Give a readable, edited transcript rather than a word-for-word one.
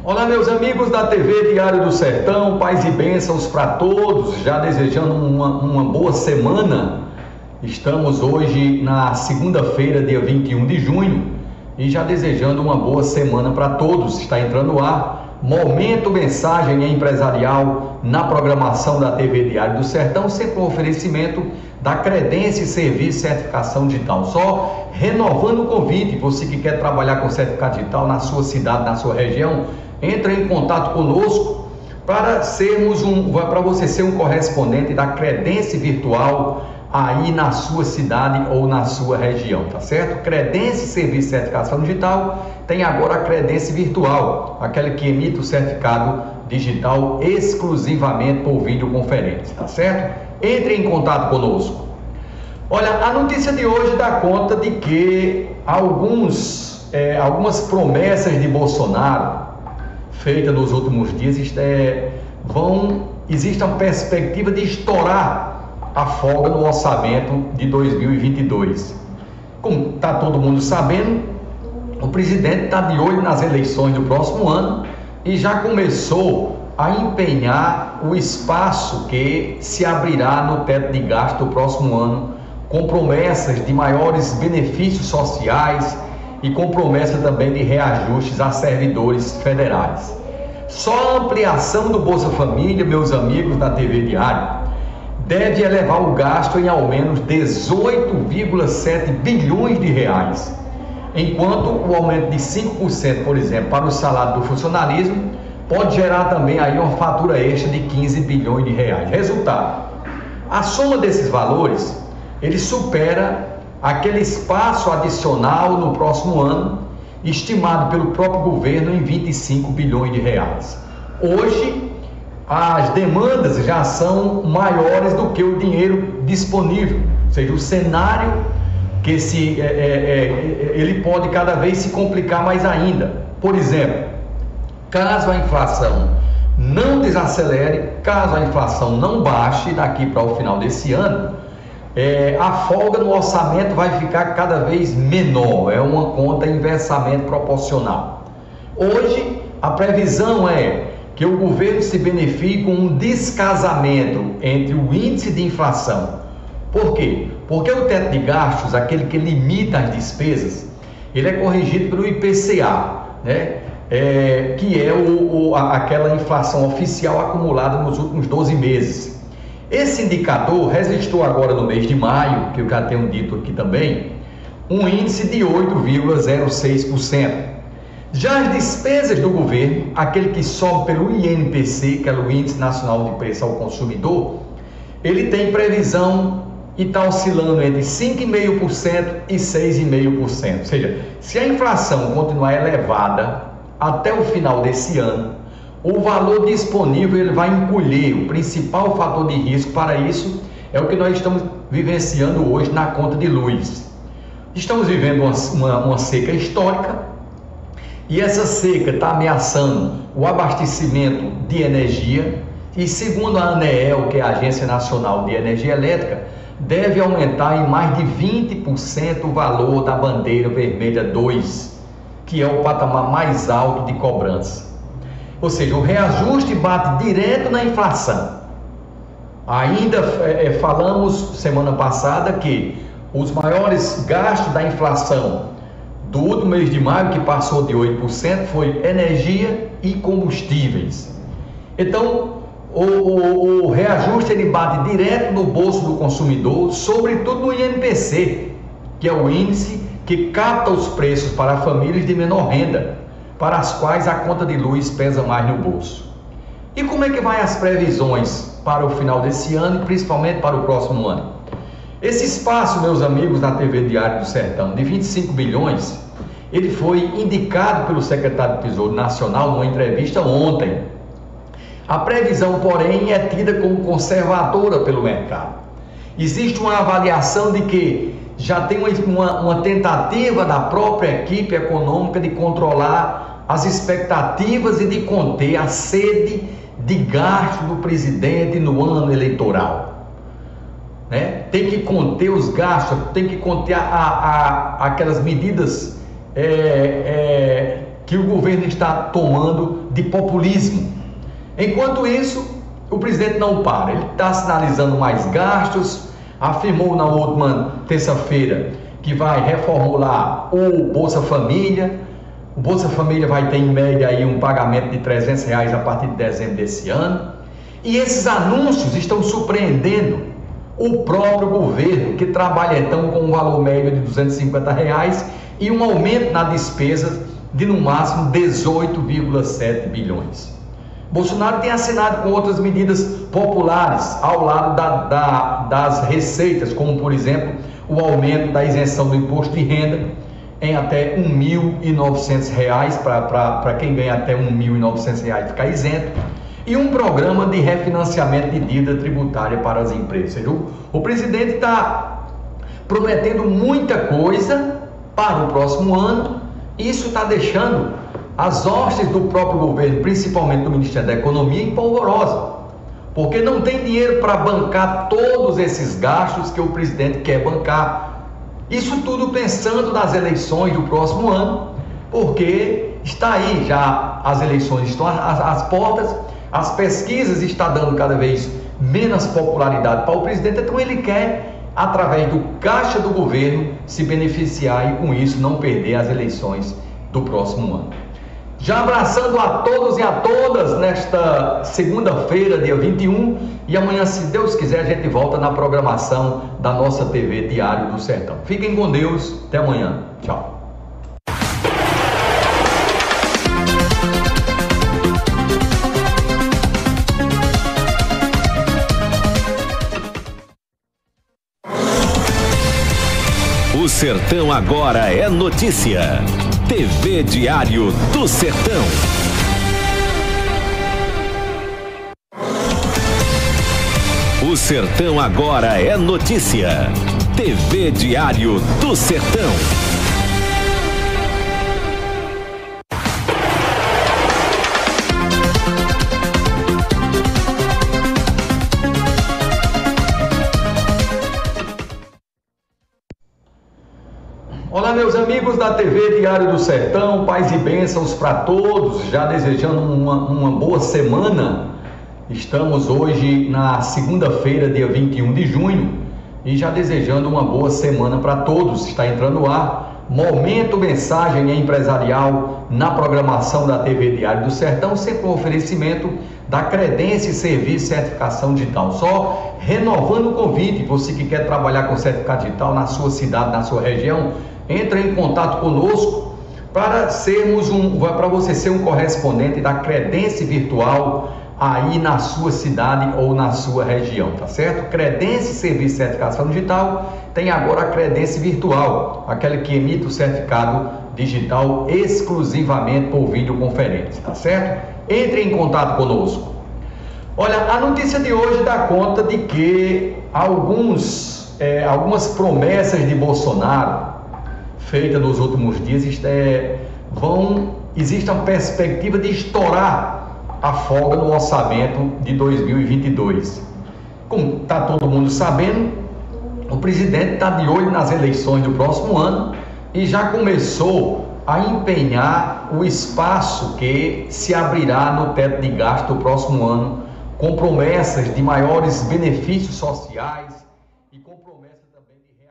Olá, meus amigos da TV Diário do Sertão, paz e bênçãos para todos, já desejando uma boa semana. Estamos hoje na segunda-feira, dia 21 de junho, e já desejando uma boa semana para todos. Está entrando no ar Momento Mensagem Empresarial na programação da TV Diário do Sertão, sempre um oferecimento da Credência Serviço Certificação Digital. Só renovando o convite, você que quer trabalhar com certificado digital na sua cidade, na sua região, entre em contato conosco para você ser um correspondente da Credência Virtual aí na sua cidade ou na sua região, tá certo? Credência Serviço Certificação Digital tem agora a Credência Virtual, aquela que emite o certificado digital exclusivamente por videoconferência, tá certo? Entre em contato conosco. Olha, a notícia de hoje dá conta de que algumas promessas de Bolsonaro feitas nos últimos dias existe a perspectiva de estourar a folga no orçamento de 2022. Como está todo mundo sabendo, o presidente está de olho nas eleições do próximo ano e já começou a empenhar o espaço que se abrirá no teto de gasto do próximo ano, com promessas de maiores benefícios sociais e com promessa também de reajustes a servidores federais. Só a ampliação do Bolsa Família, meus amigos da TV Diário, deve elevar o gasto em ao menos 18,7 bilhões de reais, enquanto o aumento de 5%, por exemplo, para o salário do funcionalismo, pode gerar também aí uma fatura extra de 15 bilhões de reais. Resultado, a soma desses valores, ele supera aquele espaço adicional no próximo ano, estimado pelo próprio governo em 25 bilhões de reais. Hoje, as demandas já são maiores do que o dinheiro disponível, ou seja, o cenário que ele pode cada vez se complicar mais ainda. Por exemplo, caso a inflação não desacelere, caso a inflação não baixe daqui para o final desse ano, a folga no orçamento vai ficar cada vez menor, é uma conta inversamente proporcional. Hoje, a previsão é que o governo se beneficie com um descasamento entre o índice de inflação. Por quê? Porque o teto de gastos, aquele que limita as despesas, ele é corrigido pelo IPCA, né? Que é aquela inflação oficial acumulada nos últimos 12 meses. Esse indicador registrou agora no mês de maio, que eu já tenho dito aqui também, um índice de 8,06%. Já as despesas do governo, aquele que sobe pelo INPC, que é o Índice Nacional de Preço ao Consumidor, ele tem previsão e está oscilando entre 5,5% e 6,5%. Ou seja, se a inflação continuar elevada até o final desse ano, o valor disponível ele vai encolher. O principal fator de risco para isso é o que nós estamos vivenciando hoje na conta de luz. Estamos vivendo uma seca histórica e essa seca está ameaçando o abastecimento de energia e, segundo a ANEEL, que é a Agência Nacional de Energia Elétrica, deve aumentar em mais de 20% o valor da bandeira vermelha 2, que é o patamar mais alto de cobrança. Ou seja, o reajuste bate direto na inflação. Ainda falamos semana passada que os maiores gastos da inflação do último mês de maio, que passou de 8%, foi energia e combustíveis. Então, o reajuste ele bate direto no bolso do consumidor, sobretudo no INPC, que é o índice que capta os preços para famílias de menor renda, para as quais a conta de luz pesa mais no bolso. E como é que vai as previsões para o final desse ano e principalmente para o próximo ano? Esse espaço, meus amigos, na TV Diário do Sertão, de 25 bilhões, ele foi indicado pelo secretário do Tesouro Nacional numa entrevista ontem. A previsão, porém, é tida como conservadora pelo mercado. Existe uma avaliação de que já tem uma tentativa da própria equipe econômica de controlar as expectativas e de conter a sede de gasto do presidente no ano eleitoral. Tem que conter os gastos, tem que conter aquelas medidas que o governo está tomando de populismo. Enquanto isso, o presidente não para, ele está sinalizando mais gastos, afirmou na última terça-feira que vai reformular o Bolsa Família. O Bolsa Família vai ter em média aí um pagamento de R$300 a partir de dezembro desse ano. E esses anúncios estão surpreendendo o próprio governo, que trabalha então com um valor médio de R$250 e um aumento na despesa de no máximo 18,7 bilhões. Bolsonaro tem assinado com outras medidas populares ao lado das receitas, como por exemplo o aumento da isenção do imposto de renda em até R$1.900 para quem ganha até R$1.900 ficar isento, e um programa de refinanciamento de dívida tributária para as empresas. O presidente está prometendo muita coisa para o próximo ano. Isso está deixando as hostes do próprio governo, principalmente do Ministério da Economia, em polvorosa, porque não tem dinheiro para bancar todos esses gastos que o presidente quer bancar. Isso tudo pensando nas eleições do próximo ano, porque está aí já, as eleições estão às portas, as pesquisas estão dando cada vez menos popularidade para o presidente, então ele quer, através do caixa do governo, se beneficiar e com isso não perder as eleições do próximo ano. Já abraçando a todos e a todas nesta segunda-feira, dia 21, e amanhã, se Deus quiser, a gente volta na programação da nossa TV Diário do Sertão. Fiquem com Deus, até amanhã. Tchau. O Sertão agora é notícia. TV Diário do Sertão. O Sertão agora é notícia. TV Diário do Sertão. Olá, meus amigos da TV Diário do Sertão, paz e bênçãos para todos, já desejando uma boa semana. Estamos hoje na segunda-feira, dia 21 de junho, e já desejando uma boa semana para todos. Está entrando no ar Momento Mensagem Empresarial na programação da TV Diário do Sertão, sempre um oferecimento da Credência Serviço Certificação Digital. Só renovando o convite, você que quer trabalhar com certificado digital na sua cidade, na sua região, entre em contato conosco para você ser um correspondente da Credência Virtual aí na sua cidade ou na sua região, tá certo? Credência Serviço Certificação Digital tem agora a Credência Virtual, aquela que emite o certificado digital exclusivamente por videoconferência, tá certo? Entre em contato conosco. Olha, a notícia de hoje dá conta de que algumas promessas de Bolsonaro feita nos últimos dias, existe a perspectiva de estourar a folga no orçamento de 2022. Como está todo mundo sabendo, o presidente está de olho nas eleições do próximo ano e já começou a empenhar o espaço que se abrirá no teto de gasto do próximo ano, com promessas de maiores benefícios sociais e com promessas também de